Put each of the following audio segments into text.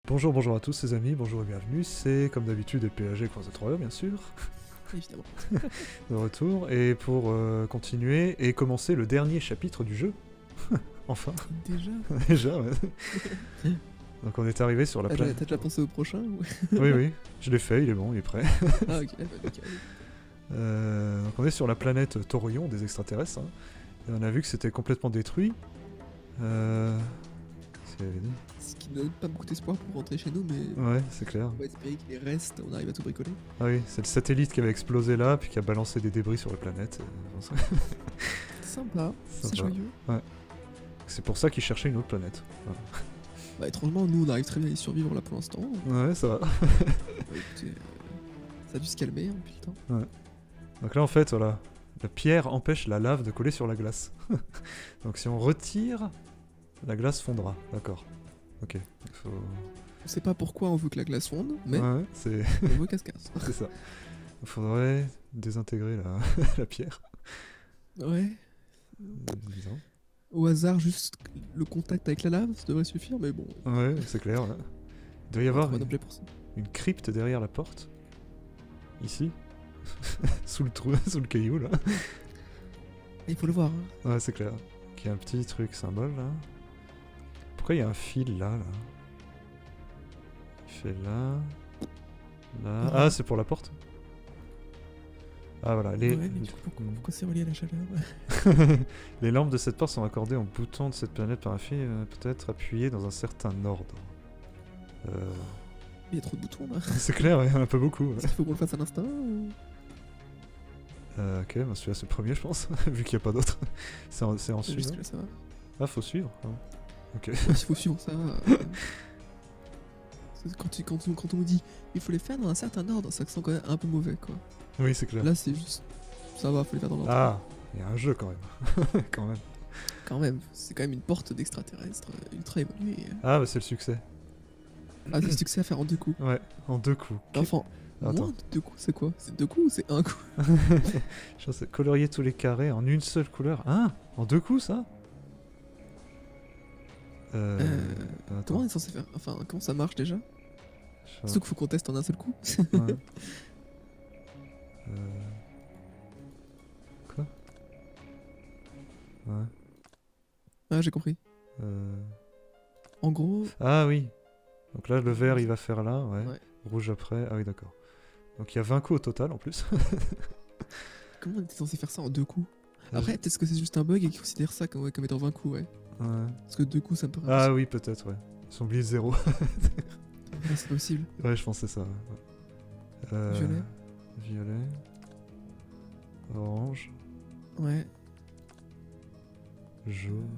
Bonjour, bonjour à tous les amis, bonjour et bienvenue, c'est comme d'habitude LPAG Croisade Royale bien sûr, Évidemment. de retour, et pour continuer et commencer le dernier chapitre du jeu, enfin, Déjà déjà ouais. Donc on est arrivé sur la T'as planète... déjà pensé au prochain ou... Oui oui, je l'ai fait, il est bon, il est prêt. Ah ok, bah, nickel. Donc on est sur la planète Thorion des extraterrestres, hein, et on a vu que c'était complètement détruit. Ce qui ne donne pas beaucoup d'espoir pour rentrer chez nous, mais Ouais, c'est clair. on va espérer qu'il reste, on arrive à tout bricoler. Ah oui, c'est le satellite qui avait explosé là, puis qui a balancé des débris sur la planète. Sympa, c'est Sympa. joyeux. C'est pour ça qu'ils cherchaient une autre planète. Voilà. Bah étrangement, nous on arrive très bien à y survivre là pour l'instant. Ouais, ça va. Bah, écoutez, ça a dû se calmer hein, depuis le temps. Ouais. Donc là, en fait, voilà, la pierre empêche la lave de coller sur la glace. Donc si on retire, la glace fondra. D'accord. Ok. Il faut... On sait pas pourquoi on veut que la glace fonde, mais Ouais, c'est on veut qu'elle se casse. c'est ça. Il faudrait désintégrer la pierre. Ouais. Disons. Au hasard, juste le contact avec la lave, ça devrait suffire, mais bon. Ouais, c'est clair. Là. Il doit y On va avoir trouver un objet pour ça. une crypte derrière la porte. Ici. Sous le trou, sous le caillou, là. Il faut le voir. Hein. Ouais, c'est clair. Il y a un petit truc symbole, là. Pourquoi il y a un fil, là Il fait là... Là... Ah, c'est pour la porte. Ah, voilà. Les... Ouais, mais du coup, pourquoi c'est relié à la chaleur? Les lampes de cette porte sont accordées au bouton de cette planète par un fil, peut-être appuyé dans un certain ordre. Il y a trop de boutons là. C'est clair, il y en a pas beaucoup. Ouais. Est-ce qu'il faut qu'on le fasse à l'instant ou... Ok, bah celui-là c'est le premier, je pense, vu qu'il n'y a pas d'autres. C'est en Juste suivant. que là, ça va. Ah, faut suivre. Ah. Ok. Ouais, il faut suivre ça. Quand on nous dit il faut les faire dans un certain ordre, ça sent quand même un peu mauvais quoi. Oui, c'est clair. Là c'est juste. Ça va, faut les faire dans l'ordre. Ah, il y a un jeu quand même. Quand même. Quand même, c'est quand même une porte d'extraterrestre ultra évoluée. Ah, bah c'est le succès. Ah, c'est le succès à faire en 2 coups. Ouais, en 2 coups. Enfin, Attends. moins de 2 coups, c'est quoi? C'est 2 coups ou c'est 1 coup? Je pense que c'est colorier tous les carrés en une seule couleur. Ah, en 2 coups ça Attends. Comment on est censé faire? Enfin, comment ça marche déjà? Je- Surtout qu'il faut qu'on teste en un seul coup. Ouais. Quoi Ouais. Ah, j'ai compris. En gros, Ah oui. Donc là, le vert, il va faire là, ouais. Ouais. Rouge après. Ah oui, d'accord. Donc il y a 20 coups au total en plus. comment on était censé faire ça en 2 coups? Ah, Après, peut-être que c'est juste un bug et qu'ils considèrent ça comme étant 20 coups, ouais. Ouais. Parce que 2 coups, ça me paraît. Ah oui, peut-être, ouais. Ils ont oublié le 0. Ouais, c'est possible. Ouais, je pense que c'est ça. Ouais. Violet. Violet. Orange. Ouais. Jaune.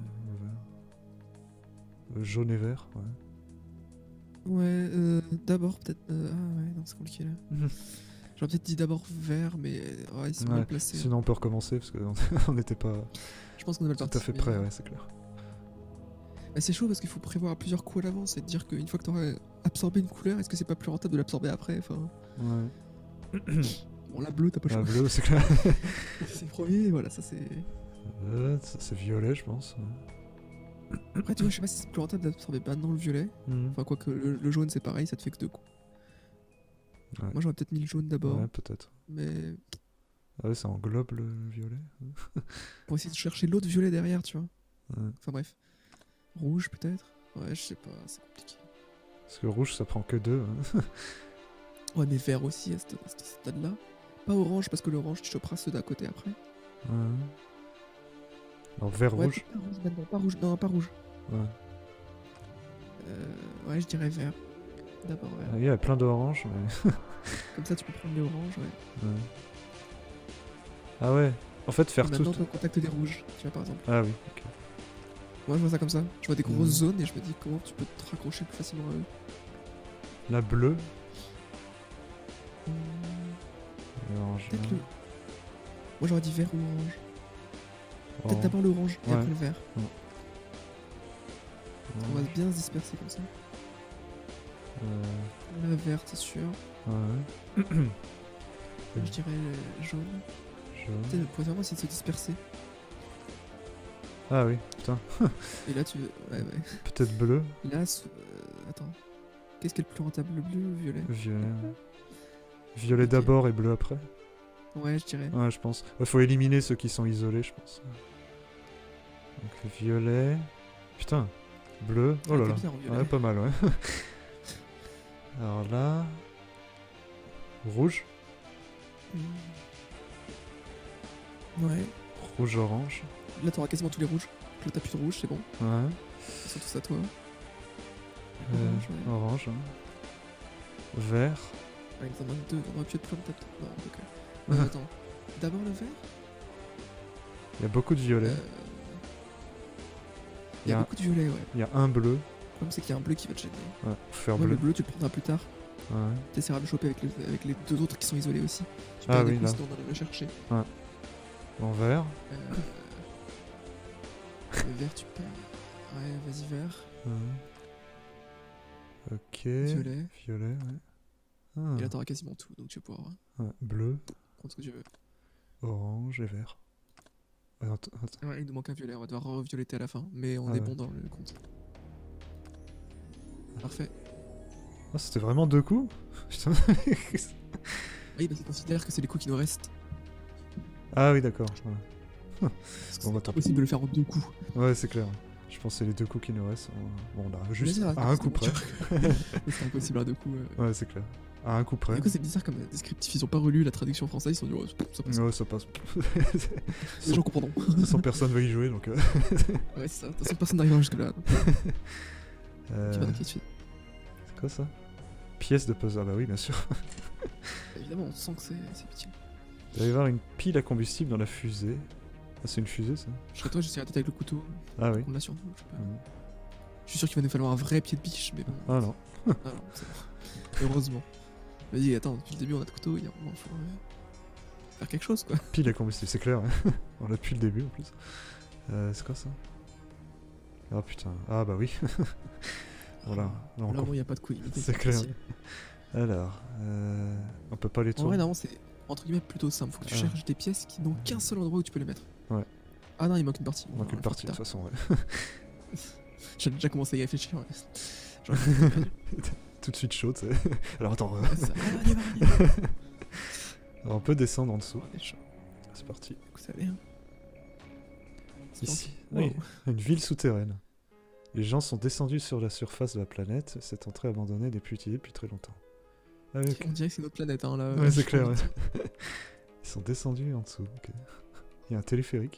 Vert. Jaune et vert, ouais. Ouais, d'abord peut-être. Ah ouais, non, c'est compliqué là. J'aurais peut-être dit d'abord vert, mais ouais, ils sont Ouais, mal placés. sinon on peut recommencer parce qu'on n'était pas Je pense qu'on est mal tout parti. à fait prêt, ouais, c'est clair. Mais c'est chaud parce qu'il faut prévoir plusieurs coups à l'avance et te dire qu'une fois que t'auras absorbé une couleur, est-ce que c'est pas plus rentable de l'absorber après? Enfin, Ouais. bon, la bleue, t'as pas le Ah, choix. bleu, c'est clair. C'est le premier, voilà, ça c'est. C'est violet, je pense. Après, tu vois, je sais pas si c'est plus rentable d'absorber maintenant le violet. Mhm. Enfin, quoique le jaune c'est pareil, ça te fait que 2 coups. Ouais. Moi j'aurais peut-être mis le jaune d'abord, Ouais, peut-être. mais Ah ouais, ça englobe le violet. pour essayer de chercher l'autre violet derrière, tu vois. Ouais. Enfin bref. Rouge peut-être? Ouais, je sais pas, c'est compliqué. Parce que rouge, ça prend que 2. Ouais, mais vert aussi à ce stade-là. Pas orange, parce que l'orange, tu choperas ceux d'à côté après. Ouais. Alors, vert, Ouais, rouge. pas rouge maintenant, pas rouge. Non, pas rouge. Ouais. Ouais, je dirais vert. D'abord vert. Ah, il y a plein d'orange, mais... Comme ça, tu peux prendre les oranges, ouais. Ouais. Ah ouais. En fait, Et faire tout... maintenant, tu contactes des rouges, tu vois, par exemple. Ah oui, ok. Moi, je vois ça comme ça. Je vois des grosses Mhm. zones et je me dis comment tu peux te raccrocher plus facilement à eux. La bleue. L'orange. Peut-être le... Moi, j'aurais dit vert ou orange. Peut-être Orange. d'abord l'orange et Ouais. après le vert. Ouais. On va bien se disperser comme ça. La verte, c'est sûr. Ouais. Je dirais jaune. Jaune. Peut-être pour vraiment essayer de se disperser. Ah oui, putain. Et là, tu veux. Ouais, ouais. Peut-être bleu. Là, attends. Qu'est-ce qui est le plus rentable, le bleu ou le violet? Violet. Ouais. Violet Ok. d'abord et bleu après. Ouais, je dirais. Ouais, je pense. Il faut éliminer ceux qui sont isolés, je pense. Donc violet. Putain, bleu. Oh là Ah, là. t'es bien en violet. Ouais, pas mal, ouais. Alors là. Rouge. Ouais. Rouge-orange. Là, t'auras quasiment tous les rouges. Là, t'as plus de rouge, c'est bon. Ouais. Ils sont tous à toi. Orange. ouais. Orange. Hein. Vert. Ouais, il en a deux. On aurait pu être plein de têtes. Non, ok. Attends. D'abord le vert. Il y a beaucoup de violet. Il y a beaucoup de violet, ouais. Il y a un bleu. Le problème, c'est qu'il y a un bleu qui va te gêner. Ouais, faut faire Ouais, bleu. le bleu, tu le prendras plus tard. Ouais. T'essaieras de le choper avec les deux autres qui sont isolés aussi. Tu Ah perds des oui, coups, là. sinon on allait le chercher. En vert. Le vert, tu perds. Ouais, vas-y, vert. Ouais. Ok. Violet. Violet, ouais. Ah. Et là, t'auras quasiment tout, donc tu vas pouvoir Ouais, bleu, prendre ce que tu veux. orange et vert. Attends. Ouais, il nous manque un violet, on va devoir revioletter à la fin, mais on Ah est ouais. bon dans le compte. Parfait. Ah, c'était vraiment 2 coups. Putain. Oui, parce qu'il considère que c'est les coups qui nous restent. Ah oui, d'accord. Ouais. Parce que Bon, bah, c'est tant impossible de le faire en 2 coups. Ouais, c'est clair. Je pense que c'est les 2 coups qui nous restent. Bon, on a juste Vas-y, à un coup c'est près. bon, c'est impossible à 2 coups. Ouais, c'est clair. À un coup près. Du coup, c'est bizarre comme descriptif, ils ont pas relu la traduction française, ils se sont dit, oh, ça passe. Ouais, ça passe. Les gens comprendront. De toute façon, personne va y jouer donc. Ouais, c'est ça. De toute façon, personne n'arrivera jusque-là. Tu vas dans qui tu fais. C'est quoi ça? Pièce de puzzle. Ah bah oui, bien sûr. Évidemment, on sent que c'est pitié. Il va y avoir une pile à combustible dans la fusée. Ah, c'est une fusée ça? Je serais toi, j'essaierai peut-être avec le couteau. Ah oui. On l'a sur nous, je sais pas. Mhm. Je suis sûr qu'il va nous falloir un vrai pied de biche, mais bon. Ah non. Ah non, c'est bon. Heureusement. Vas-y, attends, depuis le début, on a de couteau, il y a un moment, faut faire quelque chose, quoi. Pile à combustible, c'est clair. Hein. On l'a depuis le début en plus. C'est quoi ça? Ah putain. Ah bah oui. Voilà. Non, Là, encore- bon, il n'y a pas de couilles. C'est clair. Alors, on peut pas les En vrai, tourner. non, c'est entre guillemets plutôt simple. Faut que tu Ah. cherches des pièces qui n'ont qu'un seul endroit où tu peux les mettre. Ouais. Ah non, il manque une partie. On manque une Ouais, partie de faut toute façon. Ouais. que j'ai déjà commencé à y réfléchir. Ouais. Genre, Tout de suite chaud. tu sais. Alors attends. ça... allez. Alors, on peut descendre en dessous. On est chaud. C'est parti. Écoute, ça allait, hein. C'est Ici. parti. Oui. Wow. Une ville souterraine. Les gens sont descendus sur la surface de la planète. Cette entrée abandonnée n'est plus utilisée depuis très longtemps. Ah oui, ok. On dirait que c'est notre planète, hein, là. Ouais, c'est Je clair. pense. Ouais. Ils sont descendus en dessous. Ok. Il y a un téléphérique.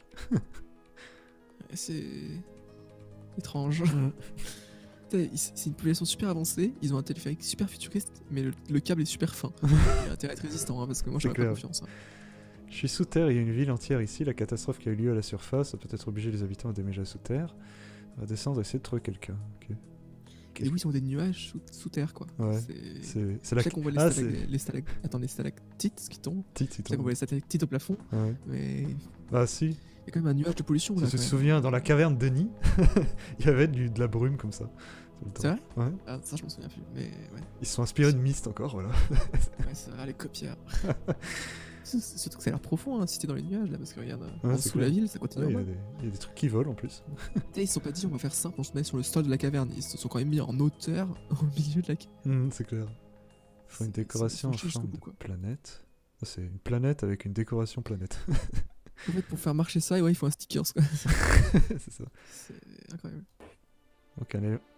C'est étrange. Putain, c'est une population super avancée, ils ont un téléphérique super futuriste, mais le câble est super fin. Il a intérêt à être résistant, hein, parce que moi C'est j'aurais pas clair. confiance. Hein. Je suis sous terre, il y a une ville entière ici. La catastrophe qui a eu lieu à la surface a peut-être obligé les habitants à déménager sous terre. On va descendre et essayer de trouver quelqu'un. Ok. Et oui, ils ont des nuages sous terre, quoi. Ouais. C'est C'est la là qu'on voit les, Ah, Attends, les stalactites qui tombent. petite, C'est là qu'on voit les stalactites au plafond, Ouais. mais il y Ah si, a quand même un nuage de pollution. tu Là, te quand même. souviens, dans la caverne d'Eni, il y avait de la brume comme ça. tout le temps. C'est vrai Ouais. Ah, ça, je m'en souviens plus, mais ouais. Ils se sont inspirés de Myst encore, voilà. Ouais, c'est vrai, les copières. Surtout que ça a l'air profond, hein, si t'es dans les nuages, là, parce que regarde, en c'est dessous de la clair. ville, ça continue. Ouais, en il bas. y a des trucs qui volent en plus. Putain, ils se sont pas dit on va faire simple, on se met sur le sol de la caverne. Ils se sont quand même mis en hauteur au milieu de la caverne. C'est clair. Il faut une C'est- décoration en c'est- c'est forme jusqu'au de bout, quoi. planète. Ah, c'est une planète avec une décoration planète. En fait, pour faire marcher ça, ouais, il faut un sticker. Quoi. C'est ça. C'est incroyable. Donc,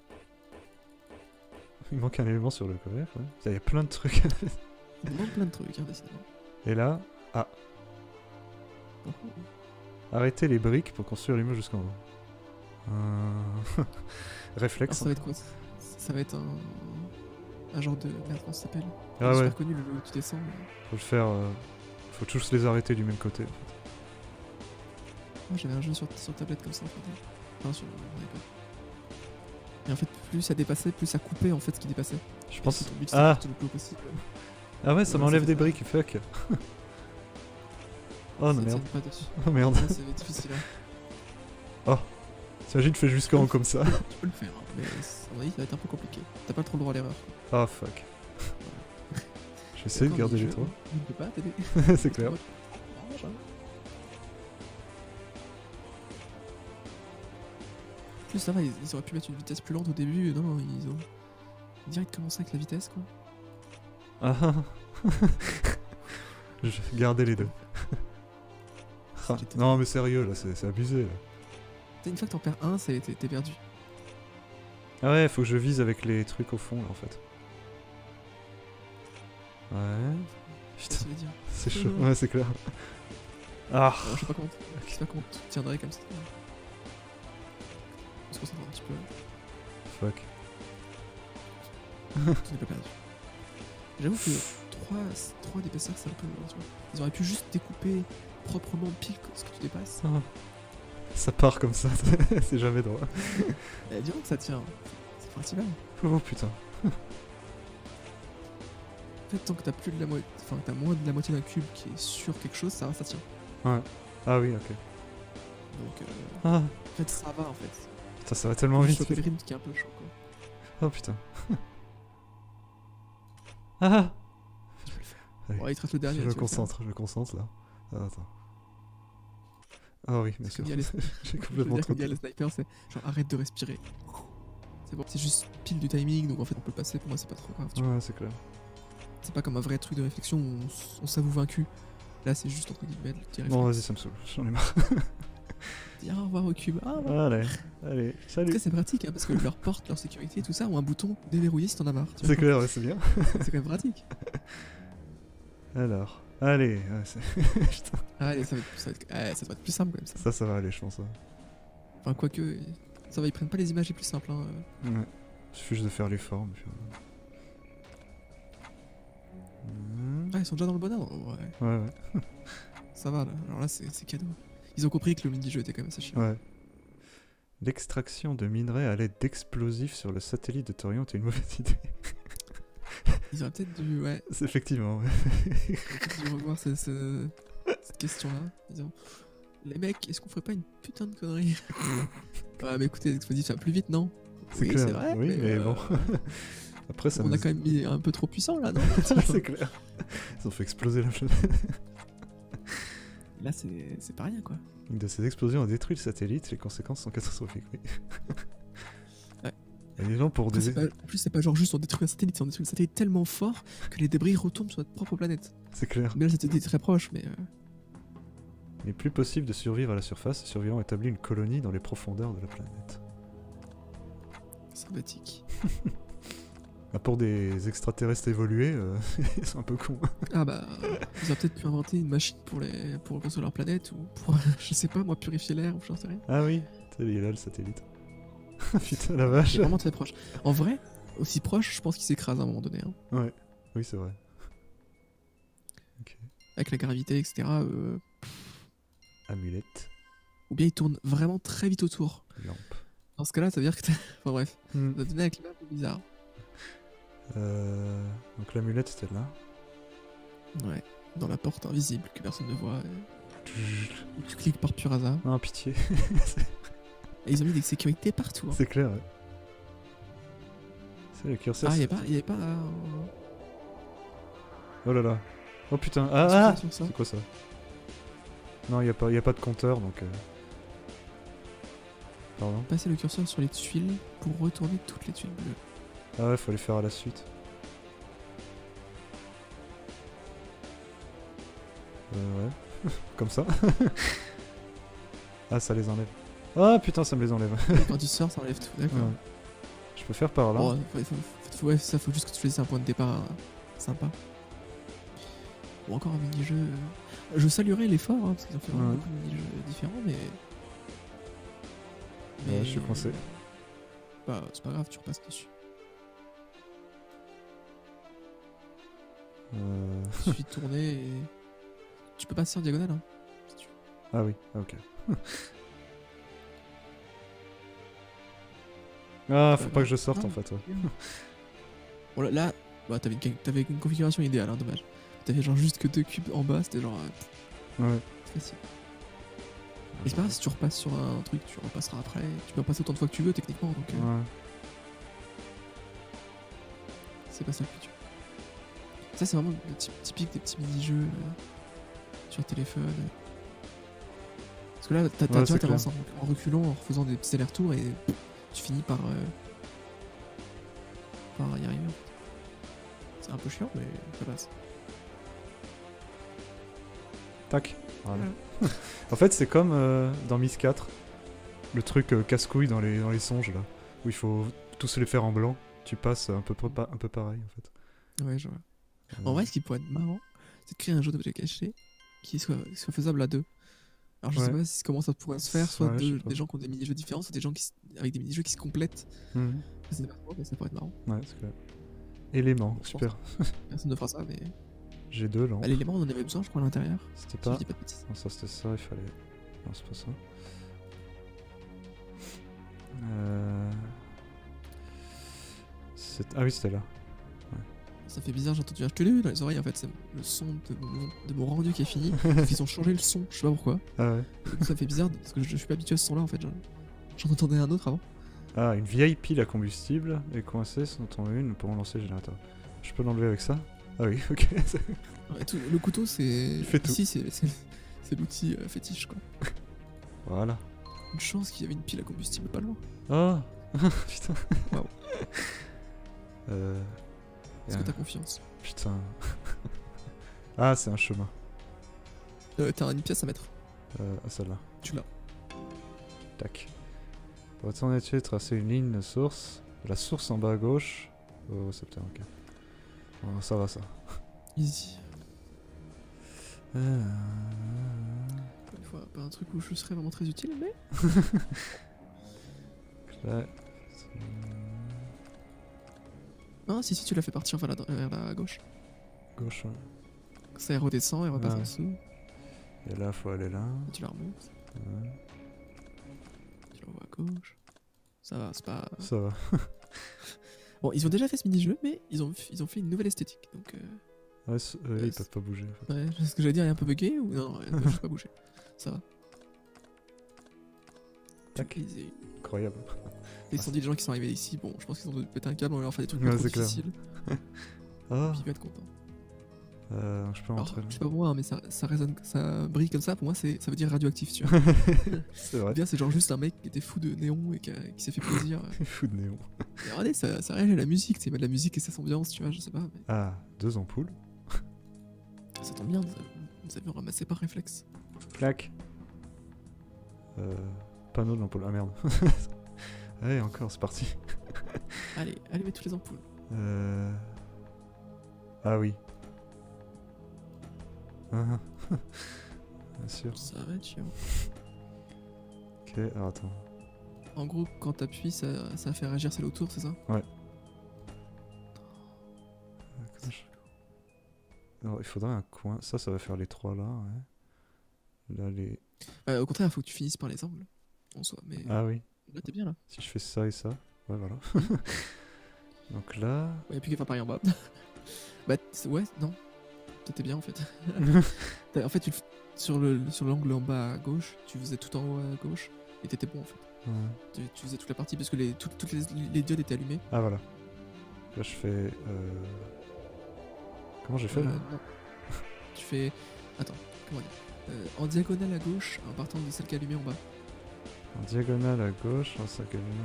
il manque un élément sur le cover. Ouais. Il y a plein de trucs. Il manque plein de trucs, hein, décidément. Et là, Oh. arrêtez les briques pour construire l'immeuble jusqu'en haut. Alors, Réflexe. ça va être quoi ça va être un genre de. Merde, comment ça s'appelle Ah super ouais, connu, le jeu où tu descends. Mais... faut le faire. Faut tous les arrêter du même côté. En fait. Moi, j'avais un jeu sur tablette comme ça en fait. Enfin, sur iPad. Et en fait, plus ça dépassait, plus ça coupait en fait ce qui dépassait. Je Et pense. si ton but, c'était Ah, de faire le plus haut possible. ah ouais, ça Ouais, m'enlève ça des fait briques. Fuck. Oh non, Ça merde. tient pas dessus. Oh merde. Ça, ça va être difficile. Hein. T'imagines, je fais jusqu'en haut comme ça. Tu peux le faire, hein, mais à mon avis, ça va être un peu compliqué. T'as pas trop le droit à l'erreur. Ah fuck. Je vais essayer de Encore garder des les jeux toits. où Il ne peut pas t'aider. C'est clair. En plus, ça va, ils auraient pu mettre une vitesse plus lente au début. Non, ils ont. direct commencer avec la vitesse, quoi. Ah. Je vais garder les deux. Ah, non mais sérieux là, c'est abusé là. Une fois que t'en perds un, t'es perdu. Ah ouais, faut que je vise avec les trucs au fond là en fait. Ouais. Putain, Ça veut dire. c'est chaud, ouais c'est clair. Ah. Alors, je sais pas comment tu tiendrais comme ça. On se concentre un petit peu. Fuck. Tu n'es pas perdu. J'avoue que 3 d'épaisseur c'est un peu... Tu vois. Ils auraient pu juste découper proprement pile ce que tu dépasses. Ah. Ça part comme ça, c'est jamais droit. Et dis donc que ça tient. C'est principal. Oh putain. En fait, tant que t'as plus de la moitié, enfin t'as moins de la moitié d'un cube qui est sur quelque chose, ça tient. Ouais. Ah oui, ok. Donc Ah. en fait ça va en fait. Putain, ça va tellement Faut vite. choper le rythme qui est un peu chaud quoi. Oh putain. Ah. Tu peux le faire. Allez. Bon, il te reste le dernier. Je tu me vas le faire. concentre là. Ah, attends. Ah oui, bien Parce que sûr. il y a les- J'ai Je veux complètement dire trop qu'il y a le sniper, c'est genre arrête de respirer. C'est bon, c'est juste pile du timing, donc en fait on peut passer, pour moi c'est pas trop grave. Tu vois. Ouais, c'est clair. C'est pas comme un vrai truc de réflexion où on s'avoue vaincu. Là c'est juste entre guillemets le petit Bon, réflexe. vas-y, ça me saoule. J'en ai marre. Dire au revoir au cube. Ah, ouais. Allez, salut. Après c'est pratique hein, parce que leur porte, leur sécurité, tout ça ont un bouton déverrouillé si t'en as marre. tu vois. C'est clair, ouais, c'est bien. C'est quand même pratique. Alors, allez. Ouais, putain. Ah, allez, ça doit être plus simple quand même ça. Ça va aller, je pense. Ouais. Enfin, quoique, ça va, ils prennent pas les images les plus simples. Hein. Ouais. Il suffit juste de faire les formes. Puis... Ah, ils sont déjà dans le bon ordre. Ouais, Ouais. ça va là. Alors là, c'est cadeau. Ils ont compris que le mini-jeu était quand même assez chiant. Ouais. L'extraction de minerais à l'aide d'explosifs sur le satellite de Torion est une mauvaise idée. Ils auraient peut-être dû, ouais, C'est effectivement, ouais. ils auraient peut-être dû revoir cette question-là. Disons, les mecs, est-ce qu'on ferait pas une putain de connerie? Ah, mais écoutez, l'explosif ça va plus vite, non? Oui, clair. c'est vrai. Oui, mais bon. Après, ça On nous- a quand même mis un peu trop puissant là, non? C'est clair. Ils ont fait exploser la planète. Là, c'est pas rien quoi. Une de ces explosions a détruit le satellite, les conséquences sont catastrophiques, oui. Ouais. Et les gens pour Après, des... en plus, c'est pas genre juste on détruit un satellite, c'est on détruit le satellite tellement fort que les débris retombent sur notre propre planète. C'est clair. Mais là, le satellite est très proche, mais. Il n'est plus possible de survivre à la surface, les survivants établissent une colonie dans les profondeurs de la planète. Sympathique. Ah, pour des extraterrestres évolués, ils sont un peu cons. Ah bah, ils auraient peut-être pu inventer une machine pour reconstruire leur planète ou pour, je sais pas moi, purifier l'air ou j'en sais rien. Ah oui, il est là le satellite. Putain la vache. C'est vraiment très proche. En vrai, aussi proche, je pense qu'il s'écrase à un moment donné. Hein. Ouais, oui c'est vrai. Avec la gravité, etc. Amulette, Ou bien il tourne vraiment très vite autour. lampe. Dans ce cas-là, ça veut dire que t'as... Enfin bref, Hmm. ça donne avec l'air un peu bizarre. Donc l'amulette c'était là. Ouais, dans la porte invisible que personne ne voit. Où tu cliques par pur hasard. Ah pitié. Et ils ont mis des sécurités partout. Hein. C'est clair. Ouais. C'est le curseur. Ah, c'est- il y avait pas Oh là là. Oh putain. Ah, sur ça. c'est quoi ça? Non, y a pas de compteur donc. Pardon. Passer le curseur sur les tuiles pour retourner toutes les tuiles bleues. Ah ouais, faut les faire à la suite. Ouais. Comme ça. Ah, ça les enlève. Ah putain, ça me les enlève. Et quand tu sors, ça enlève tout, d'accord. Ouais. Je peux faire par là. Bon, ouais, ça faut juste que tu choisisses un point de départ sympa. Ou encore un mini-jeu. Je saluerais l'effort, hein, parce qu'ils ont fait vraiment Ouais. beaucoup de mini-jeux différents, mais. Ouais, je suis coincé. Bah, c'est pas grave, tu repasses dessus. Il suffit de tourner et. Tu peux passer en diagonale, hein. Si tu veux. Ah oui, ah, ok. Ah, faut pas que je sorte en fait. Ouais. Bon, là, bah, t'avais une configuration idéale, hein, dommage. T'avais genre juste que 2 cubes en bas, c'était genre. Ouais. Facile. Et c'est pas grave si tu repasses sur un truc, tu repasseras après. Tu peux repasser autant de fois que tu veux, techniquement, donc. Ouais. C'est pas ça le plus dur. Ça, c'est vraiment le typique des petits mini-jeux sur téléphone. Parce que là, tu vois, c'est t'avances en reculant, en refaisant des petits allers-retours et tu finis par pas y arriver. En fait. C'est un peu chiant, mais ça passe. Tac. Voilà. Voilà. En fait, c'est comme dans Myst 4, le truc casse-couille dans les songes là, où il faut tous les faire en blanc. Tu passes un peu pareil en fait. Ouais, je vois. En vrai, ce qui pourrait être marrant, c'est de créer un jeu d'objets cachés qui soit faisable à deux. Alors je sais pas comment ça pourrait se faire, soit Ouais, je sais pas. des gens qui ont des mini-jeux différents, soit des gens avec des mini-jeux qui se complètent. Mhm. Je sais pas trop, mais ça pourrait être marrant. Ouais, c'est clair. Élément, Je super. Personne ne fera ça, mais. J'ai 2 lampes. Bah, l'élément, on en avait besoin, je crois, à l'intérieur. C'était Si pas. je dis pas de bêtises. Non, ça c'était ça, il fallait. Non, c'est pas ça. Ah oui, c'était là. Ça fait bizarre, j'ai entendu un télé dans les oreilles, en fait, c'est le son de mon rendu qui est fini. Ils ont changé le son, je sais pas pourquoi. Ah ouais. Du coup, ça fait bizarre parce que je suis pas habitué à ce son-là, en fait. J'en entendais un autre avant. Ah, une vieille pile à combustible est coincée, sans en tomber une pour lancer le générateur. Je peux l'enlever avec ça? Ah oui, ok. Ouais, le couteau, c'est. Il fait tout. Ici, c'est l'outil fétiche, quoi. Voilà. Une chance qu'il y avait une pile à combustible pas loin. Oh putain. Waouh. Est-ce que Yeah. t'as confiance? Putain. Ah, c'est un chemin. T'as une pièce à mettre. Ah, celle-là. Tu l'as. Tac. Pour être en étude, tracer une ligne de source. La source en bas à gauche. Oh, c'est peut-être ok. Oh, ça va, ça. Easy. Euh, Une fois, pas un truc où je serais vraiment très utile, mais. Là. Ah, si, tu l'as fait partir vers la gauche. Gauche, ouais. Ça redescend et repasse Ouais. en dessous. Et là, faut aller là. Et tu la remontes. Ouais. Tu l'envoies à gauche. Ça va, c'est pas. Ça va. Bon, ils ont déjà fait ce mini-jeu, mais ils ont fait une nouvelle esthétique. Donc, Ouais, ils peuvent pas bouger. En fait. ouais, ce que j'allais dire, il est un peu bugué ou non, elle peut juste pas bouger. Ça va. Tac. Easy. Incroyable. Ils se sont dit, les gens qui sont arrivés ici, bon, je pense qu'ils ont dû péter un câble, on va leur faire des trucs Ouais, pas trop c'est clair. difficiles. Ah, Puis ils vont être contents. je peux Alors, rentrer là. je sais pas pour moi, mais ça résonne, ça brille comme ça, pour moi, ça veut dire radioactif, tu vois. C'est vrai. Bien, c'est genre juste un mec qui était fou de néon et qui s'est fait plaisir. Fou de néon. Et regardez, ça réagit à la musique, il met de la musique et ça s'ambiance, tu vois, je sais pas. Mais Ah, 2 ampoules. ça tombe bien, nous avions ramassé par réflexe. Clac. Panneau de l'ampoule. Ah merde. Allez, encore, c'est parti. Allez, allumez toutes les ampoules. Ah oui. Ah, bien sûr. Ça va être chiant. Ok, alors attends. En gros, quand t'appuies, ça fait réagir celle autour, c'est ça? Comment Alors, il faudrait un coin. Ça va faire les 3 là, ouais. Là, les. Au contraire, il faut que tu finisses par les angles, en soi. Mais Ah oui. là, t'es bien là. Si je fais ça et ça. Ouais, voilà. Donc là. Ouais, y'a plus qu'à faire pareil en bas. Bah, ouais, non. T'étais bien en fait. En fait, sur l'angle en bas à gauche, tu faisais tout en haut à gauche et t'étais bon en fait. Ouais. Tu faisais toute la partie parce que toutes les diodes étaient allumées. Ah voilà. Là, je fais. Comment j'ai fait là Non. Tu fais. Attends, comment dire en diagonale à gauche en partant de celle qui est allumée en bas. En diagonale à gauche, en 5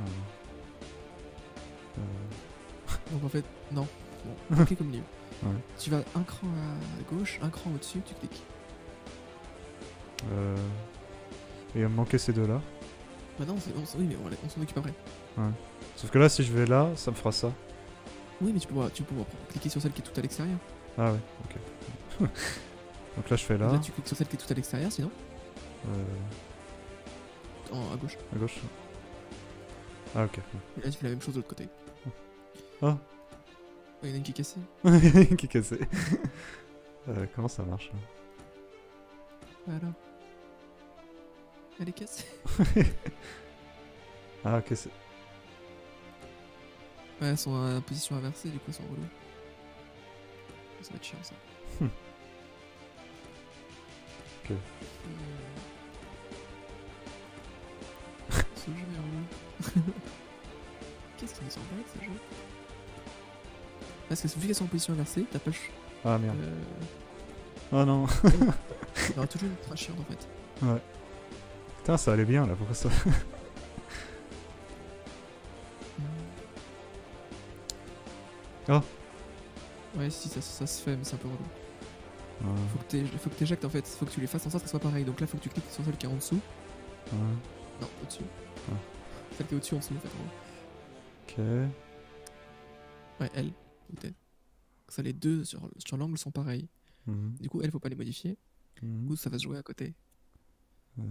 Donc en fait, non. Bon, clique comme livre. Ouais. Tu vas un cran à gauche, un cran au-dessus, tu cliques. Et il va me manquer ces deux là. Bah non, oui, mais on s'en occupe après. Ouais. Sauf que là, si je vais là, ça me fera ça. Oui, mais tu peux cliquer sur celle qui est tout à l'extérieur. Ah ouais, ok. Donc là, je fais là. Là, tu cliques sur celle qui est tout à l'extérieur, sinon à gauche. À gauche. Ah ok. Et là, tu fais la même chose de l'autre côté. Ah. Il y en a une qui est cassée. Qui est cassé. Comment ça marche là Voilà. Elle est cassée. Ah ok, c'est. Ouais, elles sont en position inversée, du coup, elles sont relou. Ça va être chiant ça. Ok. Ce jeu est relou. Qu'est-ce qui nous embête ce jeu? Parce que vu qu'elles sont en position inversée, t'as pas le choix. Ah merde. Oh non. Il y aura toujours une trace chiante en fait. Ouais. Putain, ça allait bien là, pourquoi ça Ah. Ouais, si, ça se fait, mais c'est un peu relou. Ouais. Faut que t'éjectes en fait, faut que tu les fasses en sorte que ça soit pareil. Donc là, faut que tu cliques sur celle qui est en dessous. Ouais. Non, au-dessus. Ah. Celle qui est au-dessus en dessous en fait. Ok. Ouais, elle. Ou t'es. Ça, les deux sur l'angle sont pareils. Mhm. Du coup, elle, faut pas les modifier. Mhm. Du coup, ça va se jouer à côté. Ouais.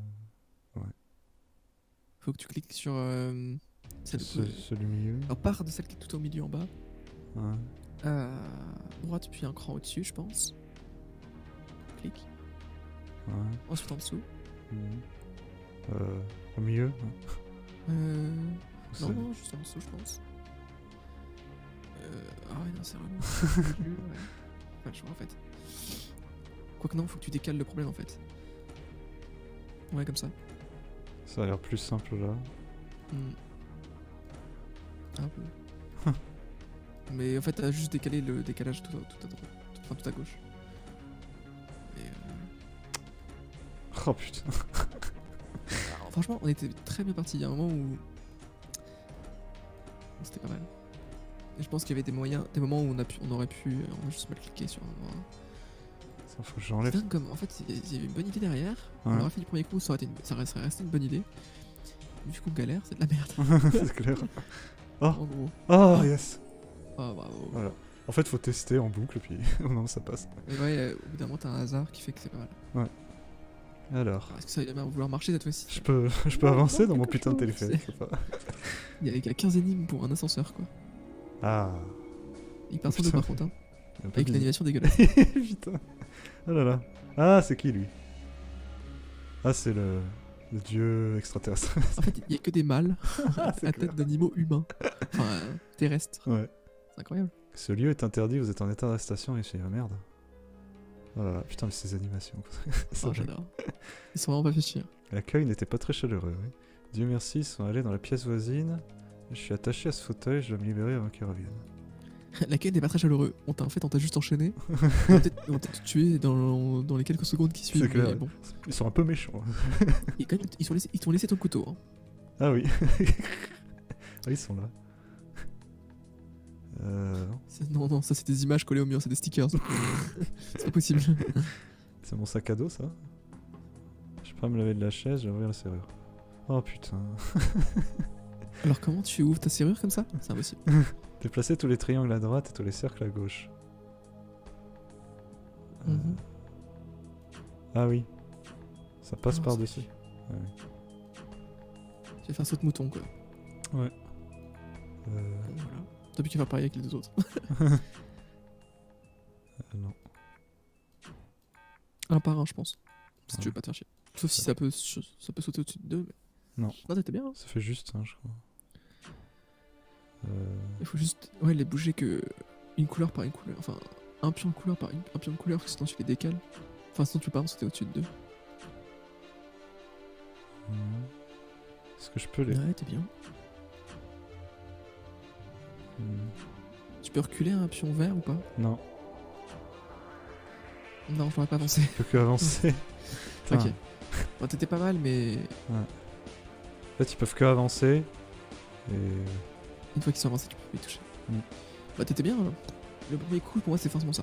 Faut que tu cliques sur celle Celui milieu. Alors, part de celle qui est tout au milieu en bas. Ouais. À droite, puis un cran au-dessus, je pense. Clique. Ouais. Ensuite en dessous. Mhm. Au milieu. Non, non, juste en dessous, je pense. Ah ouais, non, c'est relou. Au milieu, ouais. Pas le choix en fait. Quoique non, faut que tu décales le problème en fait. Ouais, comme ça. Ça a l'air plus simple là. Un peu. Mais en fait, t'as juste décalé le décalage tout à droite. Enfin, tout à gauche. Mais Oh putain. alors, franchement, on était très bien parti. Il y a un moment où. C'était pas mal. Et je pense qu'il y avait des moments où on aurait pu. On a juste mal cliqué sur un endroit. Ça faut que C'est j'enlève. dingue comme. En fait, il y avait une bonne idée derrière. Ouais. On aurait fait du premier coup, ça serait resté une bonne idée. Vu qu'on galère, c'est de la merde. C'est clair. Oh. En gros. Oh yes. Oh, bravo. Voilà. En fait, faut tester en boucle, puis au moment ça passe. Mais ouais, au bout d'un moment, t'as un hasard qui fait que c'est pas mal. Alors, Alors, est-ce que ça va bien vouloir marcher cette fois-ci? je peux Non, avancer non, dans mon quelque putain de chose, téléphérique, je sais pas. Il y a 15 énigmes pour un ascenseur, quoi. Ah. Hyper simple Putain. par contre, hein. Un peu Avec bizarre. l'animation dégueulasse. Putain. Oh là là. Ah, c'est qui lui? Ah, c'est le dieu extraterrestre. En fait, il y a que des mâles C'est à clair. tête d'animaux humains. Enfin, terrestres. Ouais. C'est incroyable. Ce lieu est interdit, vous êtes en état d'arrestation ici. Ah merde. Oh là là, putain, mais ces animations. Ça, Oh, j'adore. Ils sont vraiment pas fait chier. L'accueil n'était pas très chaleureux, oui. Dieu merci, ils sont allés dans la pièce voisine. Je suis attaché à ce fauteuil, je dois me libérer avant qu'ils reviennent. L'accueil n'est pas très chaleureux. On t'a juste enchaîné. Ils vont peut-être te tuer dans les quelques secondes qui suivent. C'est clair. Mais bon. Ils sont un peu méchants. Et quand même, ils t'ont laissé ton couteau. Hein. Ah oui. Ah, ils sont là. Non. Non, ça c'est des images collées au mur, c'est des stickers. C'est pas possible. C'est mon sac à dos, ça. Je peux pas me laver de la chaise, je vais ouvrir la serrure. Oh putain. Alors comment tu ouvres ta serrure comme ça? C'est impossible. Déplacez tous les triangles à droite et tous les cercles à gauche. Mhm. Ah oui. Ça passe Oh, par-dessus. Tu vas faire saut de mouton quoi. Ouais. Voilà. T'as plus qu'à faire pareil avec les deux autres. Non. Un par un, je pense. Si Ouais. tu veux pas te faire chier. Sauf si ça peut sauter au-dessus de deux. Mais... Non. Non, t'étais bien. Hein. Ça fait juste, hein, je crois. Il faut juste les bouger que une couleur par une couleur. Enfin, un pion de couleur par un pion de couleur, parce que sinon tu les décales. Enfin, sinon tu peux pas sauter au-dessus de deux. Est-ce que je peux les... Ouais, t'es bien. Hmm. Tu peux reculer un pion vert ou pas? Non, Non, j'aurais pas avancé. je peux que avancer. Putain. Ok. Bon, t'étais pas mal, mais En fait, ils peuvent que avancer. Et... une fois qu'ils sont avancés, tu peux les toucher. Mm. Bah, t'étais bien. Hein. Le premier coup, pour moi, c'est forcément ça.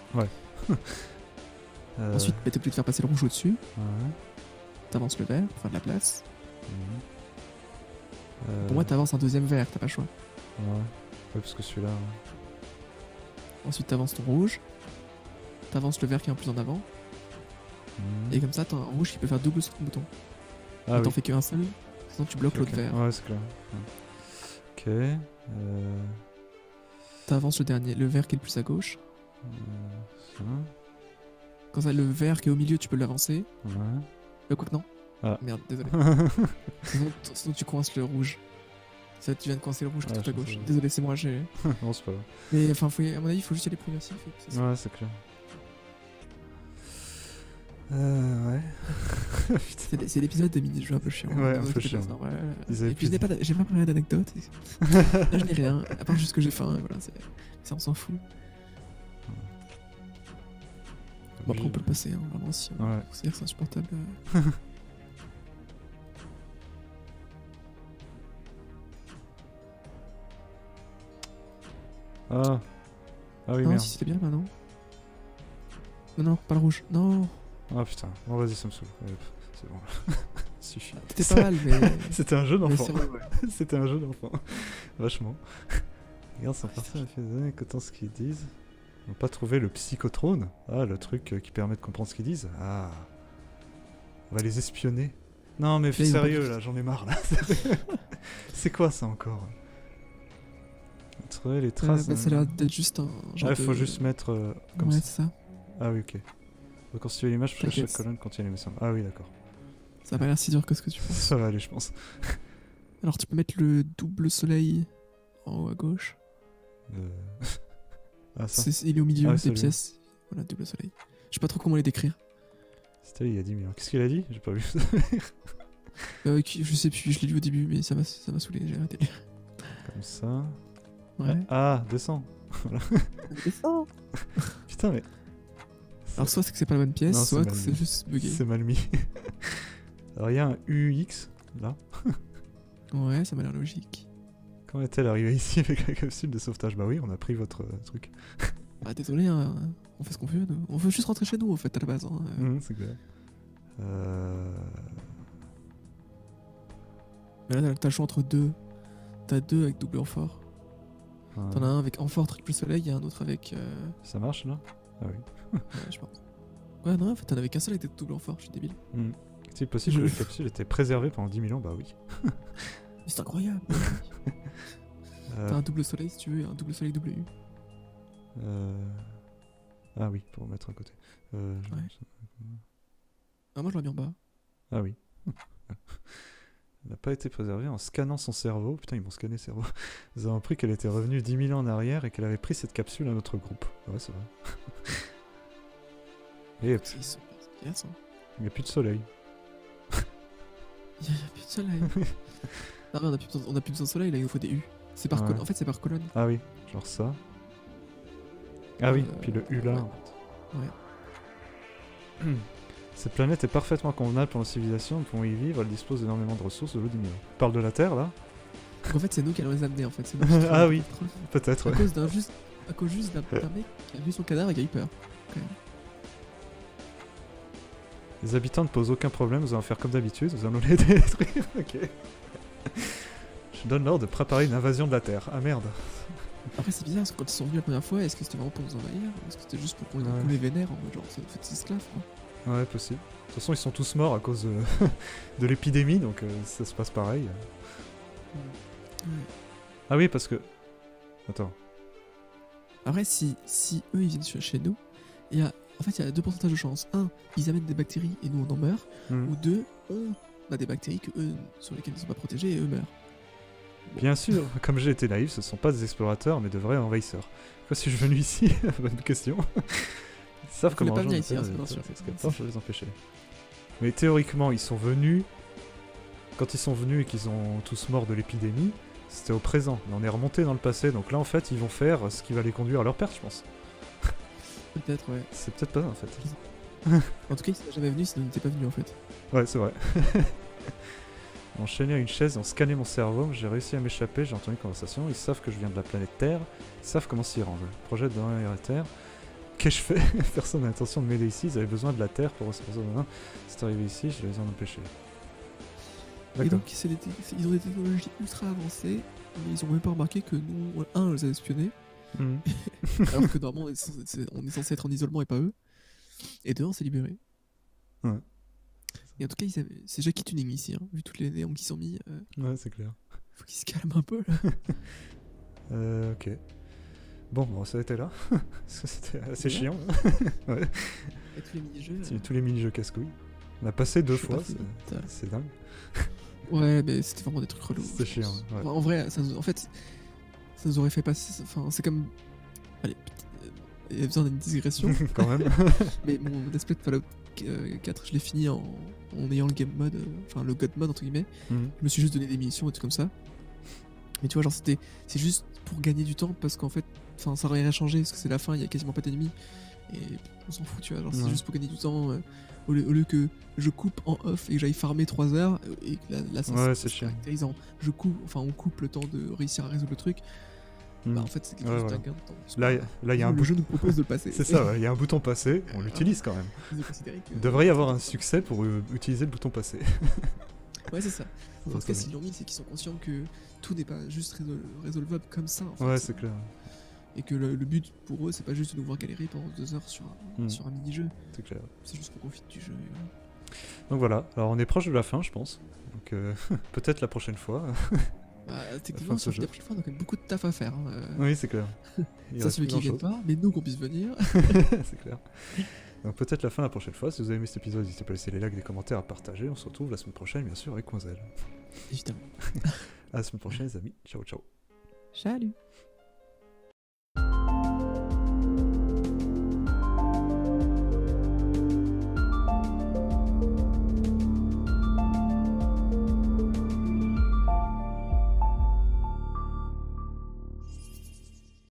Ensuite, bah, t'es obligé de faire passer le rouge au-dessus. Ouais. T'avances le vert pour faire de la place. Mhm. Pour moi, t'avances un deuxième vert, t'as pas le choix. Ouais. Ouais, parce que celui-là... Ensuite, t'avances ton rouge. T'avances le vert qui est en plus en avant. Mhm. Et comme ça, t'as un rouge qui peut faire double saut de bouton. Ah T'en oui. fais qu'un seul. Sinon, tu bloques Ok, l'autre ok. vert. Ouais, c'est clair. Ouais. Ok. T'avances le vert qui est le plus à gauche. Ça. Quand ça, le vert qui est au milieu, tu peux l'avancer. Ouais. Quoi que non. Ah. Merde, désolé. sinon, tu coinces le rouge. Ça, tu viens de coincer le rouge qui est Ouais, tout à je gauche. sais. Désolé, c'est moi, j'ai. Non, c'est pas grave. Mais enfin, à mon avis, il faut juste y aller progressif. et puis c'est ça. Ouais, c'est clair. Ouais. C'est l'épisode des mini-jeux un peu chiant. Ouais, un peu chiant. Ils avaient Et puis plus j'ai pas parlé d'anecdotes. Là, je n'ai rien, à part juste que j'ai faim. Et voilà, ça, on s'en fout. Bon, après, on peut le passer, hein, vraiment, si on Ouais. considère que c'est insupportable. Ah. Ah oui, Non, merde. si c'était bien là, non? Non, non, pas le rouge. Non. Ah putain. Bon, vas-y, ça me saoule. Allez, c'est bon. Suffit. C'était pas mal, mais. C'était un jeu mais d'enfant. c'est vrai, ouais. C'était un jeu d'enfant. Vachement. Regarde, son parti a fait des années qu'autant ce qu'ils disent. Ils n'ont pas trouvé le psychotrone. Ah, le truc qui permet de comprendre ce qu'ils disent. Ah. On va les espionner. Non, mais Là, ils ont sérieux, pas- là, j'en ai marre, là. C'est quoi ça encore? Trouver les traces. Bah, ça a l'air d'être juste un genre. Ouais, faut de- juste mettre comme Ouais, ça. c'est ça. Ah oui, ok. Reconstituer l'image pour chaque T'inquiète. colonne contient les messages. Ah oui, d'accord. Ça a pas l'air si dur que ce que tu penses. Ça va aller, je pense. Alors, tu peux mettre le double soleil en haut à gauche. Euh, Ah, ça. Il est au milieu Ah, des celui-là. pièces. Voilà, double soleil. Je sais pas trop comment les décrire. C'était il y a 10 000 ans. Qu'est-ce qu'il a dit? J'ai pas vu. Je sais plus, je l'ai lu au début, mais ça m'a saoulé, j'ai arrêté de lire. Comme ça. Ouais. Ah, descends. C'est ça. Putain, mais. Alors, soit c'est que c'est pas la bonne pièce, Non, c'est soit mal que c'est mis. juste bugué. C'est mal mis. Alors, il y a un UX là. Ouais, ça m'a l'air logique. Comment est-elle arrivée ici avec la capsule de sauvetage? Bah oui, on a pris votre truc. Ah, désolé, hein, on fait ce qu'on veut. Nous. On veut juste rentrer chez nous, en fait, à la base. Hein. C'est clair. Mais là, t'as le choix entre deux. T'as deux avec double amphore. T'en as un avec amphore triple soleil et un autre avec. Ça marche là? Ah oui. Ouais, je pense. Ouais, non, en fait, t'en avais qu'un seul avec double amphore, je suis débile. C'est possible que la capsule était préservée pendant 10 000 ans? Bah oui. Mais c'est incroyable. T'as un double soleil si tu veux et un double soleil double U. Ah oui, pour mettre à côté. Ah, moi je l'aurais mis en bas. Ah oui. Elle n'a pas été préservée en scannant son cerveau. Putain, ils m'ont scanné le cerveau. Nous avons appris qu'elle était revenue 10 000 ans en arrière et qu'elle avait pris cette capsule à notre groupe. Ouais, c'est vrai. Et Ils sont pas efficaces, hein. il n'y a plus de soleil. Il y a plus de soleil. Non, mais on a plus besoin de soleil, là, il nous faut des U. C'est par Ouais. En fait, c'est par colonne. Ah oui, genre ça. Ah oui, puis le U là. ouais. En fait. Cette planète est parfaitement convenable pour nos civilisations, nous pouvons y vivre, elle dispose d'énormément de ressources de l'eau du milieu. On parle de la Terre là? Donc en fait, c'est nous qui allons les amener en fait. C'est nous qui Ah oui. trouvons les Peut-être, À ouais. cause juste d'un mec qui a vu son cadavre et qui a eu peur. Les habitants ne posent aucun problème, nous allons faire comme d'habitude, nous allons les détruire. Ok. Je donne l'ordre de préparer une invasion de la Terre. Ah merde. Après, c'est bizarre parce que quand ils sont venus la première fois, est-ce que c'était vraiment pour nous envahir ou est-ce que c'était juste pour qu'on Ouais. les vénère en mode genre, ça fait des esclaves quoi. Ouais, possible. De toute façon, ils sont tous morts à cause de l'épidémie, donc ça se passe pareil. Ouais. Ah oui, parce que... Attends. Après, si eux ils viennent chez nous, il y a deux pourcentages de chance. Un, ils amènent des bactéries et nous on en meurt. Hmm. Ou deux, on a des bactéries sur lesquelles ils ne sont pas protégés et eux meurent. Bien sûr, comme j'ai été naïf, ce sont pas des explorateurs, mais de vrais envahisseurs. Pourquoi suis-je venu ici? Bonne question. Ils savent Faut comment les pas venir rejoindre ici, la hein, Terre, c'est bien sûr. je vais les empêcher. Mais théoriquement, ils sont venus... Quand ils sont venus et qu'ils ont tous morts de l'épidémie, c'était au présent. Mais on est remonté dans le passé, donc là, en fait, ils vont faire ce qui va les conduire à leur perte, je pense. Peut-être, ouais. C'est peut-être pas ça, en fait. En tout cas, ils sont jamais venus sinon ils n'étaient pas venus en fait. Ouais, c'est vrai. Enchaîné à une chaise, ont scanné mon cerveau, j'ai réussi à m'échapper, j'ai entendu une conversation, ils savent que je viens de la planète Terre, ils savent comment s'y rendre. Projet de devenir la Terre. Qu'ai-je fait? Personne n'a l'intention de m'aider ici, ils avaient besoin de la Terre pour ressortir de main. C'est arrivé ici, je les ai en empêchés. Et D'accord. donc, ils ont des technologies ultra avancées, mais ils ont même pas remarqué que nous, on les a espionnés, Mhm. alors que normalement on est censé être en isolement et pas eux. Et deux, on s'est libérés. Ouais. Et en tout cas, c'est Jackie Tuning ici, hein, vu toutes les néons qui sont mis. Ouais, c'est clair. Faut qu'ils se calment un peu là. Ok. Bon, ça a été là. Parce que c'était assez C'est chiant. Ouais. Et tous les mini-jeux. Tous les mini-jeux casse-couilles. On a passé 2 je suis fois, parti vite. c'est dingue. Ouais, mais c'était vraiment des trucs relous. C'était je chiant. pense. Ouais. Enfin, en vrai, ça nous aurait fait passer. Enfin, c'est comme. Allez, il y a besoin d'une digression. Quand même. Mais mon Let's Play de Fallout 4, je l'ai fini en ayant le game mode, enfin le god mode entre guillemets. Mhm. Je me suis juste donné des munitions et tout comme ça. Mais tu vois, genre c'est juste pour gagner du temps parce qu'en fait, ça aurait rien changé parce que c'est la fin, il y a quasiment pas d'ennemis. Et on s'en fout, tu vois. Genre, c'est Ouais. juste pour gagner du temps. Au lieu que je coupe en off et que j'aille farmer 3 heures et que là ça Ouais, se c'est chiant. caractérise en on coupe le temps de réussir à résoudre le truc. Bah, en fait, c'est quelque Ouais, chose d'un voilà. gain de temps. Là, il y a un Le bouton. jeu nous propose de le passer. C'est ça, ouais, il y a un bouton passer, on l'utilise quand même. Ils ont considéré que... Il devrait y avoir un succès pour utiliser le bouton passer. Ouais, c'est ça. En Ça tout cas, serait s'ils l'ont mis, c'est qu'ils sont conscients que tout n'est pas juste résolvable comme ça. En fait. Ouais, c'est clair. Et que le but pour eux, c'est pas juste de nous voir galérer pendant 2 heures sur un mini-jeu. C'est clair. C'est juste qu'on profite du jeu. Et voilà. Donc voilà, alors on est proche de la fin, je pense. Donc peut-être la prochaine fois. Bah, fin techniquement, de ce sur jeu. la prochaine fois, on a quand même beaucoup de taf à faire. Hein. Oui, c'est clair. Il Ça, reste c'est ceux plus qui viennent grand-chose. pas, mais nous qu'on puisse venir. C'est clair. Donc peut-être la fin la prochaine fois. Si vous avez aimé cet épisode, n'hésitez pas à laisser les likes, des commentaires, à partager. On se retrouve la semaine prochaine, bien sûr, avec Coinzel. Évidemment. À la semaine prochaine, les amis. Ciao, ciao. Salut.